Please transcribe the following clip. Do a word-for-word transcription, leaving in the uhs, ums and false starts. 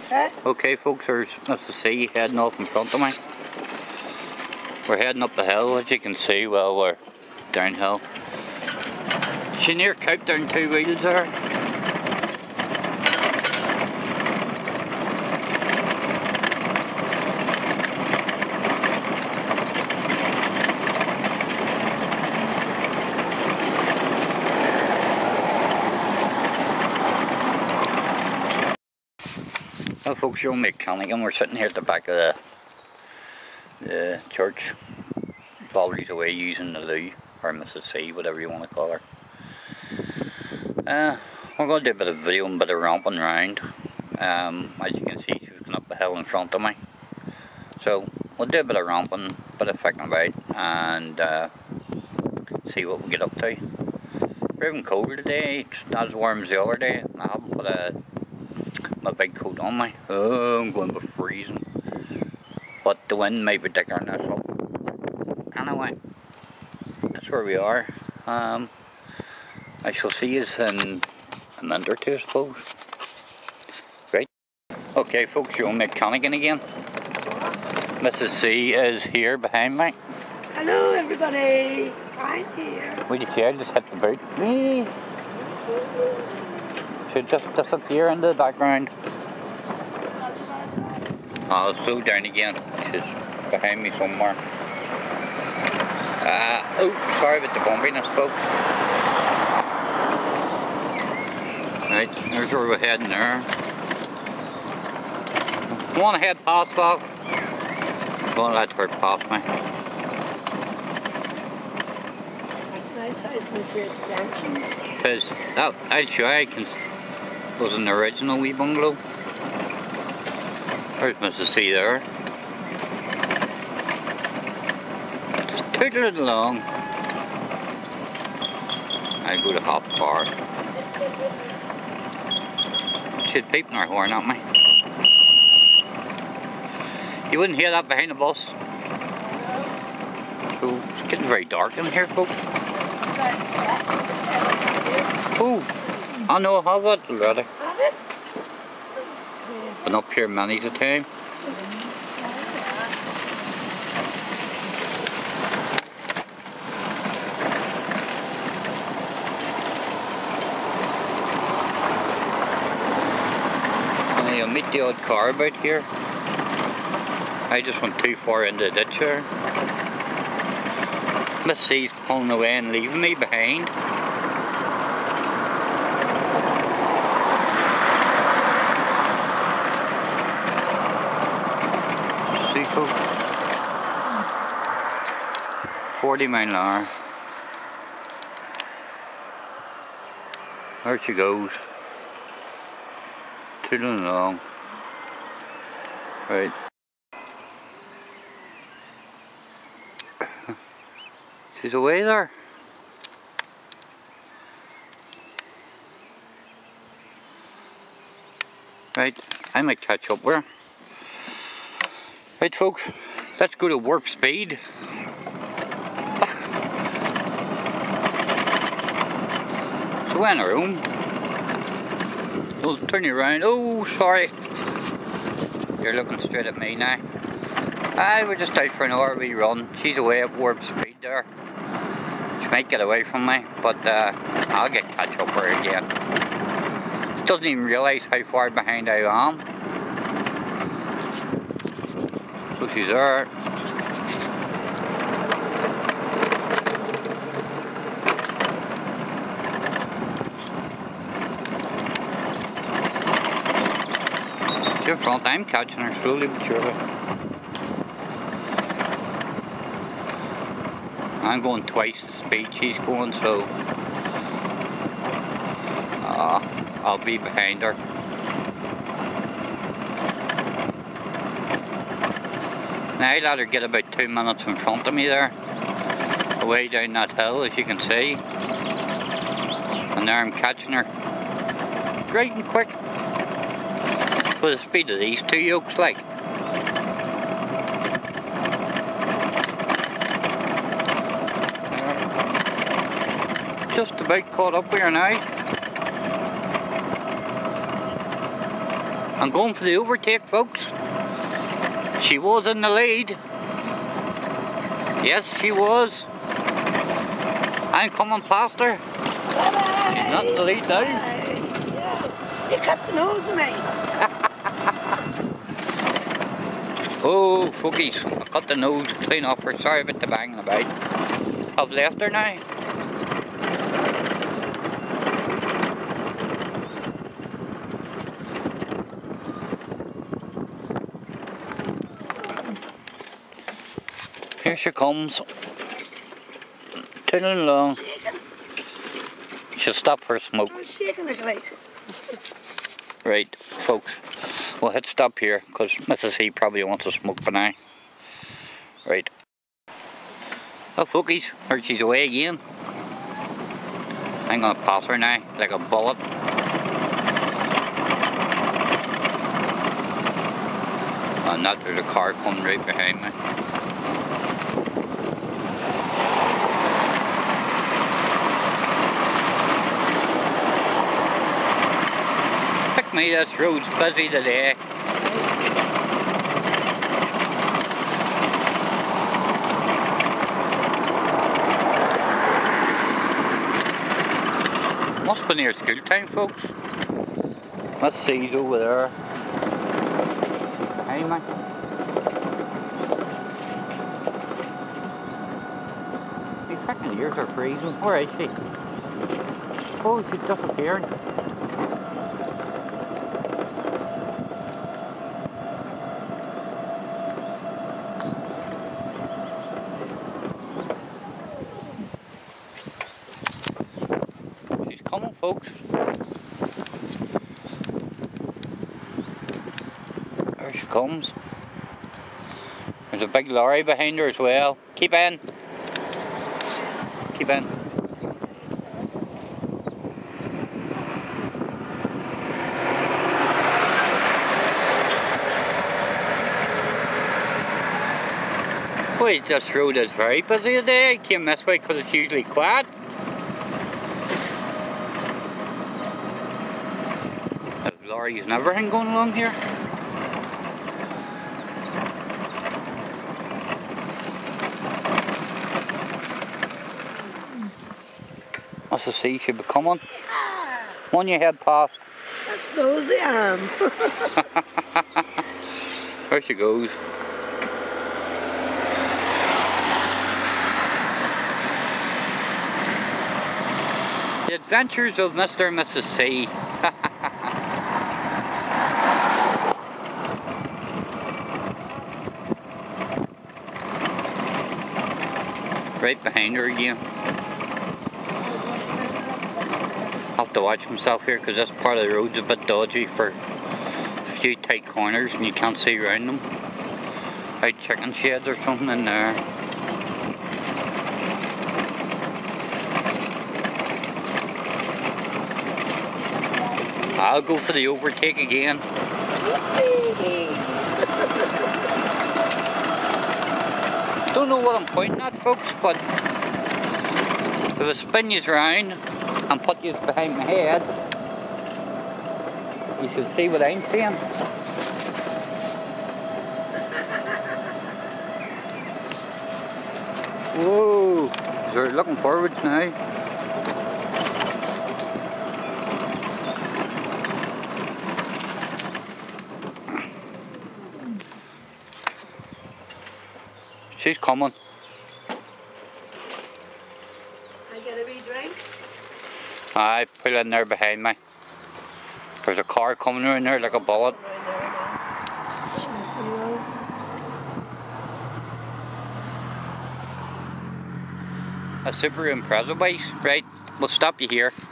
Huh? Okay folks, there's Missus C heading off in front of me. We're heading up the hill, as you can see. Well, we're downhill. She near couped down two wheels there. Well folks, you're mechanic and we're sitting here at the back of the, the church. Valerie's away using the loo, or Missus C, whatever you want to call her. Uh, we're going to do a bit of video and a bit of romping around. Um, as you can see, she's going up the hill in front of me. So we'll do a bit of romping, a bit of ficking about, and uh, see what we get up to. We're even colder today, it's not as warm as the other day. I haven't put a my big coat on me. Oh, I'm going to be freezing. But the wind may be thicker than this up. Anyway, that's where we are. Um, I shall see you in a minute or two, I suppose. Right. Okay, folks, you're mechanicking again. Missus C is here behind me. Hello, everybody. I'm here. What do you see? I just hit the boot. Whee! Should just disappear into the background. I'll slow down again. She's behind me somewhere. Uh, oh, sorry about the bumpiness, folks. Right, there's where we're heading there. You want to head past that? Don't let her past me. That's a nice house with your extensions. Because that, I'll show you, I can, was an original wee bungalow. There's Missus C there. Just tootle it along. I go to Hop Park. She's beeping her horn at me. You wouldn't hear that behind the bus. Oh, it's getting very dark in here, folks. Oh, I know I have it already. Been up here many a time. And you'll meet the odd car about here. I just went too far into the ditch here. Miss C's pulling away and leaving me behind. forty mile an hour. There she goes. Tootling along. Right. She's away there. Right, I might catch up with her. Right folks, let's go to warp speed. So we're in a room. We'll turn you around. Oh, sorry. You're looking straight at me now. Aye, we're just out for an hour wee run. She's away at warp speed there. She might get away from me, but uh, I'll get catch up with her again. She doesn't even realise how far behind I am. So she's there. She's in front. I'm catching her slowly but surely. I'm going twice the speed she's going, so uh, I'll be behind her. Now I let her get about two minutes in front of me there, away down that hill, as you can see. And there I'm catching her, right and quick, with the speed of these two yokes, like. Just about caught up with her now. I'm going for the overtake, folks. She was in the lead. Yes, she was. I'm coming past her. Bye-bye. She's not in the lead now. Yeah. You cut the nose of me. Oh, fuckies. I cut the nose clean off her. Sorry about the banging about. I've left her now. Here she comes. Tootling along. Shaking. She'll stop for a smoke. I'm shaking like light. Right, folks. We'll hit stop here because Missus E probably wants to smoke by now. Right. Oh, fuckies. Heard she's away again. I'm gonna pass her now like a bullet. And not there's a car coming right behind me. Pick me, this road's busy today. Must be near school time, folks. Let's see, he's over there. Hey, man. These fucking ears are freezing. Where is she? Oh, she's disappearing. Come on, folks. There she comes. There's a big lorry behind her as well. Keep in. Keep in. Wait, this road is very busy today. I came this way because it's usually quiet. Lorries and everything going along here. What's the sea should be coming? One you head past. That's nosy I am. There she goes. The Adventures of Mister and Missus C. Right behind her again. I'll have to watch himself here because this part of the road's a bit dodgy for a few tight corners and you can't see around them. Like chicken sheds or something in there. I'll go for the overtake again. Don't know what I'm pointing at, folks, but if I spin you round and put you behind my head, you should see what I'm saying. Whoa, they're looking forwards now. She's coming. I get a wee drink? I put it in there behind me. There's a car coming in there like a bullet. A super Impreza bike, right? We'll stop you here.